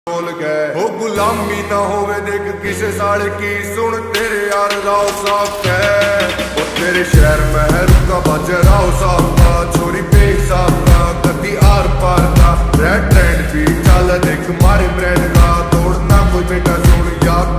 बोल गए हो गुलामी ना होवे देख किसे साड़ की सुन तेरे यार राव साफ है वो तेरे शहर में है रुका बज राव साफ का छोरी पेश साफ का कभी आर पार का रेड ट्रेंड भी चल देख मारे ब्रेड का तोड़ना कोई बेटा सुन या